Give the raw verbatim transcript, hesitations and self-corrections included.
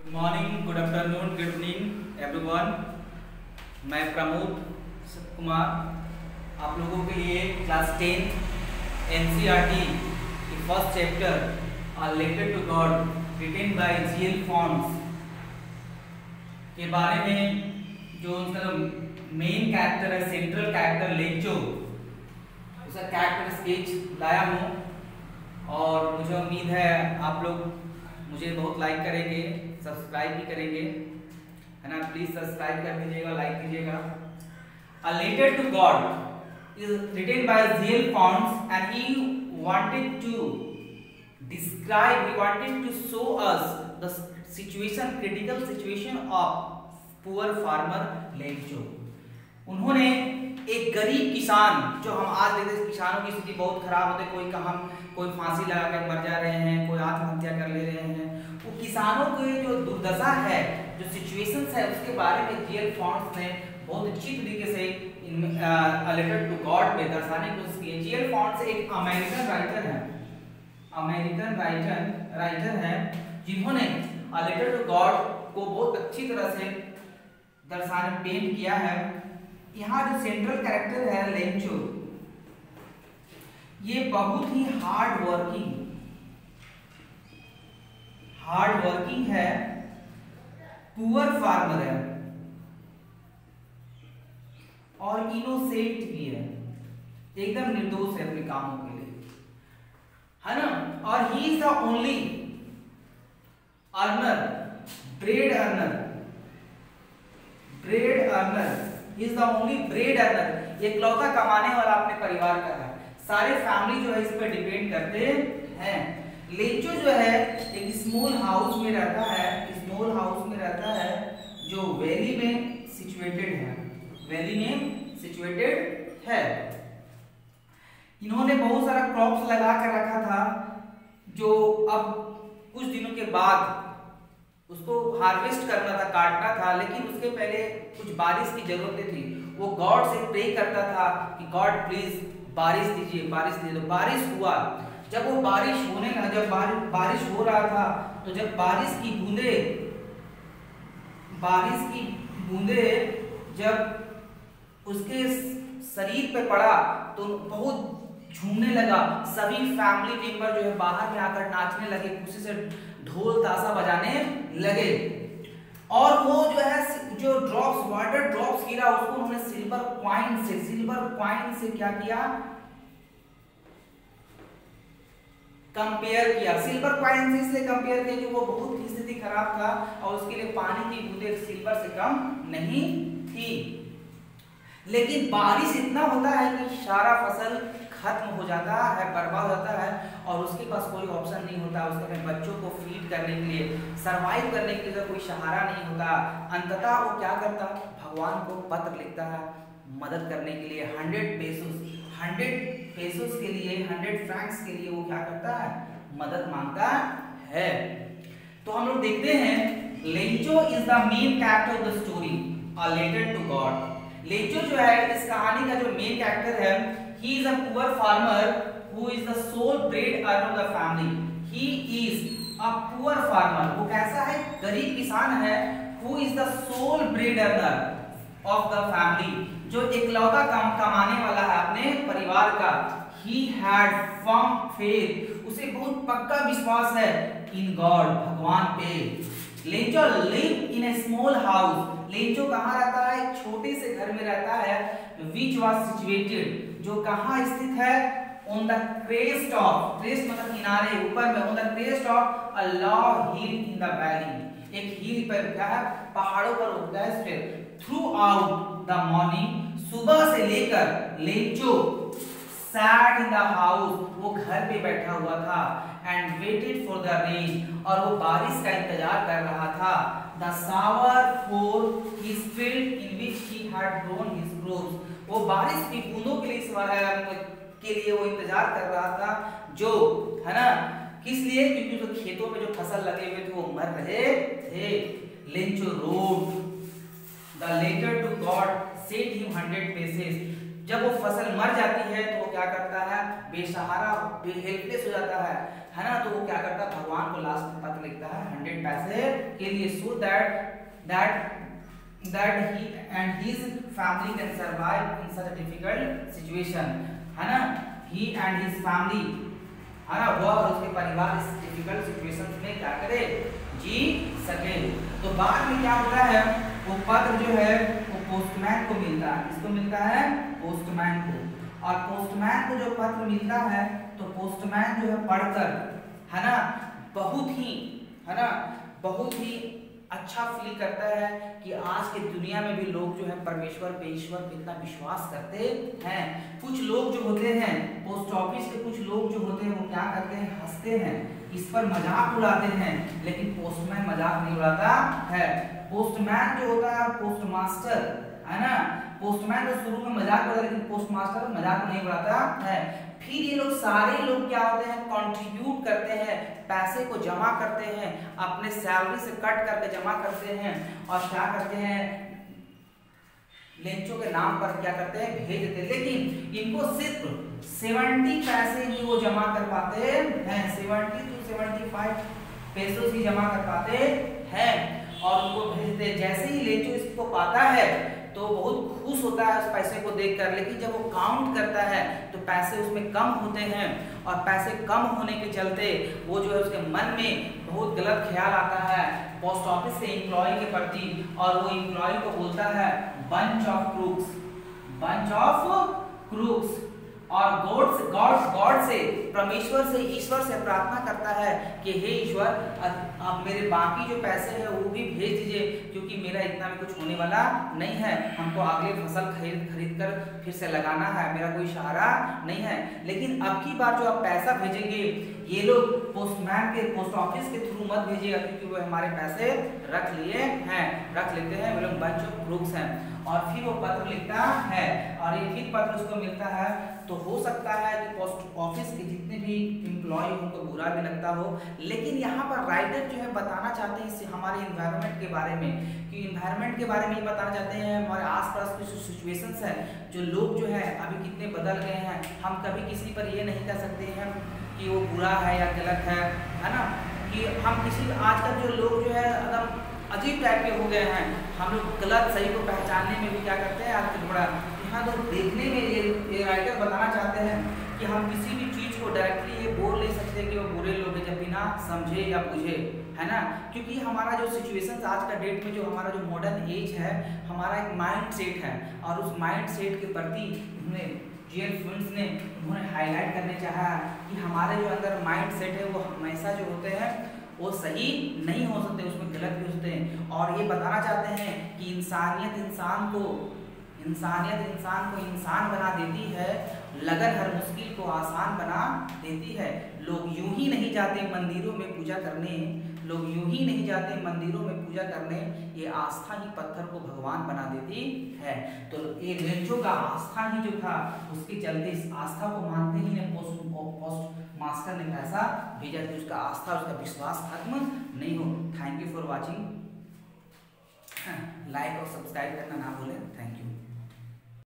Morning, good afternoon, good evening everyone. मैं प्रमोद कुमार आप लोगों के लिए क्लास टेन एनसीईआरटी की first chapter a letter to God written by GL Fuentes के बारे में जो उनका मेन कैरेक्टर है, सेंट्रल कैरेक्टर लेंचो, उसका कैरेक्टर स्केच लाया हूँ और मुझे उम्मीद है आप लोग मुझे बहुत लाइक करेंगे, सब्सक्राइब भी करेंगे, है ना। प्लीज सब्सक्राइब कर दीजिएगा, लाइक कीजिएगा। A letter to God is written by Zale Fonts and he wanted to describe, he wanted to show us the situation, critical situation of poor farmer Lencho. उन्होंने एक गरीब किसान, जो हम आज देखते हैं किसानों की स्थिति बहुत खराब होती है, कोई कहाँ कोई फांसी लगा कर मर जा रहे हैं, कोई आत्महत्या कर ले रहे हैं, वो किसानों की जो दुर्दशा है, जो सिचुएशंस है, उसके बारे में जीएल फॉन्ट्स ने बहुत अच्छी तरीके से इन अ लेटर टू गॉड में दर्शाने की कोशिश की है। जीएल फॉन्ट्स एक अमेरिकन राइटर है, अमेरिकन राइटर राइटर है जिन्होंने अ लेटर टू गॉड को बहुत अच्छी तरह से दर्शाने पेंट किया है। यहाँ जो सेंट्रल कैरेक्टर है लेंचो, ये बहुत ही हार्ड वर्किंग हार्ड वर्किंग है, पुअर फार्मर है और इनोसेंट भी है, एकदम निर्दोष है अपने कामों के लिए, है ना। और he is the only earner, bread earner, bread earner is the only bread earner, इकलौता कमाने वाला अपने परिवार का है। सारे फैमिली जो है इस पर डिपेंड करते हैं। लेंचो जो है एक स्मॉल हाउस में रहता है, स्मॉल हाउस में रहता है जो वैली में सिचुएटेड है, वैली में सिचुएटेड है। इन्होंने बहुत सारा क्रॉप्स लगा कर रखा था, जो अब कुछ दिनों के बाद उसको हार्वेस्ट करना था, काटना था, लेकिन उसके पहले कुछ बारिश की जरूरत थी। वो गॉड से प्रे करता था कि गॉड प्लीज बारिश दीजिए, बारिश दे दो। बारिश हुआ। जब वो बारिश होने लगा, जब बारिश बारिश हो रहा था, तो जब बारिश की बूंदे बारिश की बूंदे जब उसके शरीर पे पड़ा तो बहुत झूमने लगा। सभी फैमिली मेंबर जो है बाहर में आकर नाचने लगे, खुशी से ढोल ताशा बजाने लगे। और वो जो है जो ड्रॉप्स, वाटर ड्रॉप्स गिरा, उसको उन्होंने सिल्वर कॉइन से सिल्वर कॉइन से क्या किया, कंपेयर किया। सिल्वर कॉइन से इसलिए कंपेयर किया कि वो बहुत ही स्थिति खराब था और उसके लिए पानी की बूंदें सिल्वर से कम नहीं थी। लेकिन बारिश इतना होता है कि सारा फसल खत्म हो जाता है, बर्बाद होता है और उसके पास कोई ऑप्शन नहीं होता। उसके अपने बच्चों को फीड करने के लिए, सरवाइव करने के लिए कोई सहारा नहीं होता। अंततः वो क्या करता, भगवान को पत्र लिखता है मदद करने के लिए। हंड्रेड पेसोस हंड्रेड पेसोस के लिए, हंड्रेड फ्रैंक्स के लिए वो क्या करता है, मदद मांगता है। तो हम लोग देखते हैं Lencho is the main character of the story a letter to God. Lencho जो है इस कहानी का जो मेन कैरेक्टर है, he is a poor farmer who is the sole bread earner of the family. He is a poor farmer, वो कैसा है, गरीब किसान है, who is the sole bread earner of the family, जो इकलौता कम कमाने वाला है अपने परिवार का। He had firm faith, उसे बहुत पक्का विश्वास है in God, भगवान पे। Lencho lived in a small house, Lencho कहाँ रहता है, एक छोटे से घर में रहता है, which was situated, जो कहाँ स्थित है, on the crest of, crest मतलब किनारे, ऊपर में, on the crest of a long hill in the valley, एक हिल पर क्या है, पहाड़ों पर उगता है स्थित। Throughout the morning, सुबह से लेकर Lencho sat in the house, वो घर पे बैठा हुआ था, and waited for the rain, और वो बारिश का इंतजार कर रहा था। The shower for his field in which he had grown his crops, वो बारिश की बूंदों के लिए के लिए वो इंतजार कर रहा था, जो है ना, किस लिए, क्योंकि तो खेतों में जो फसल लगे हुए थे वो मर रहे थे। Lencho wrote the letter to God, sent him hundred pages, जब वो फसल मर जाती है तो वो क्या करता है, बेसहारा, हेल्पलेस हो जाता है, है ना, तो वो क्या करता है, भगवान को लास्ट में पत्र लिखता है हंड्रेड पैसे के लिए, so that that that he and his family can survive in such a difficult situation, है ना, ही एंड हिज फैमिली, है ना, वो और उसके परिवार इस डिफिकल्ट सिचुएशन में क्या करे, जी सके। तो बाद में क्या होता है, वो पत्र जो है वो पोस्टमैन को मिलता है, किसको मिलता है, पोस्टमैन को, और पोस्टमैन को जो पत्र मिलता है तो पोस्टमैन जो है पढ़कर, है ना, बहुत ही, है ना, बहुत ही अच्छा फील करता है कि आज के दुनिया में भी लोग जो है परमेश्वर पे, ईश्वर पे इतना विश्वास करते हैं। कुछ लोग जो होते हैं पोस्ट ऑफिस के, कुछ लोग जो होते हैं वो क्या करते हैं, हंसते हैं, इस पर मजाक उड़ाते हैं, लेकिन पोस्टमैन मजाक नहीं उड़ाता है। पोस्टमैन जो होता है पोस्ट मास्टर, है ना, पोस्टमैन तो शुरू में मजाक उड़ाता है, लेकिन पोस्ट मास्टर मजाक नहीं उड़ाता है। फिर ये लोग सारे लोग क्या होते हैं, कंट्रीब्यूट करते हैं, पैसे को जमा करते हैं, अपने सैलरी से कट करके जमा करते हैं, और क्या करते हैं, लेंचों के नाम पर क्या करते हैं, भेज देते हैं। लेकिन इनको सिर्फ सेवेंटी पैसे ही वो जमा कर पाते हैं, सेवेंटी टू सेवेंटी फाइव पैसों ही जमा कर पाते हैं, और उनको भेजते हैं। जैसे ही लेंचो इसको पाता है तो बहुत खुश होता है उस पैसे को देखकर, लेकिन जब वो काउंट करता है तो पैसे उसमें कम होते हैं, और पैसे कम होने के चलते वो जो है उसके मन में बहुत गलत ख्याल आता है पोस्ट ऑफिस के एम्प्लॉय के प्रति, और वो एम्प्लॉय को बोलता है bunch of crooks, bunch of crooks, और गॉड से गॉड गॉड से परमेश्वर से, ईश्वर से प्रार्थना करता है कि हे ईश्वर, आप मेरे बाकी जो पैसे हैं वो भी भेज दीजिए, क्योंकि मेरा इतना में कुछ होने वाला नहीं है, हमको अगले फसल खरीद खरीद कर फिर से लगाना है, मेरा कोई सहारा नहीं है। लेकिन अब की बार जो आप पैसा भेजेंगे, ये लोग पोस्टमैन के, पोस्ट ऑफिस के थ्रू मत भेजिएगा, क्योंकि वो हमारे पैसे रख लिए हैं, रख लेते हैं, वो लोग बंच ऑफ क्रूक्स हैं। और फिर वो पत्र लिखता है, और ये फिर पत्र उसको मिलता है। तो हो सकता है कि पोस्ट ऑफिस के जितने भी एम्प्लॉय उनको बुरा भी लगता हो, लेकिन यहाँ पर राइटर जो है बताना चाहते हैं इससे हमारे इन्वायरमेंट के बारे में, कि इन्वायरमेंट के बारे में ये बताना चाहते हैं हमारे आसपास की जो सिचुएशंस है, जो लोग जो है अभी कितने बदल गए हैं। हम कभी किसी पर ये नहीं कह सकते हैं कि वो बुरा है या गलत है, है ना, कि हम किसी, आजकल जो लोग जो है एकदम अजीब टाइप के हो गए हैं, हम लोग गलत सही को पहचानने में भी क्या करते हैं आजकल बड़ा, यहाँ तो देखने में ये, ये राइटर बताना चाहते हैं कि हम किसी भी चीज़ को डायरेक्टली ये बोल नहीं सकते कि वो बुरे लोग हैं जब बिना समझे या बुझे, है ना, क्योंकि हमारा जो सिचुएशंस आज का डेट में, जो हमारा जो मॉडर्न एज है, हमारा एक माइंड सेट है, और उस माइंड सेट के प्रति उन्होंने जेल फ्रेंड्स ने उन्होंने हाईलाइट करने चाहा कि हमारे जो अंदर माइंड सेट है वो हमेशा जो होते हैं वो सही नहीं हो सकते, उसमें गलत भी होते हैं। और ये बताना चाहते हैं कि इंसानियत इंसान को इंसानियत इंसान को इंसान बना देती है, लगन हर मुश्किल को आसान बना देती है। लोग यूं ही नहीं जाते मंदिरों में पूजा करने, लोग यूं ही नहीं जाते मंदिरों में पूजा करने, ये आस्था ही पत्थर को भगवान बना देती है। तो ये लेंचो का आस्था ही जो था, उसके चलते इस आस्था को मानते ही ने पोस्ट पोस्ट मास्टर ने पैसा भेजा कि उसका आस्था, उसका विश्वास खत्म नहीं हो। Thank you for watching, like और सब्सक्राइब करना ना भूलें। Thank you.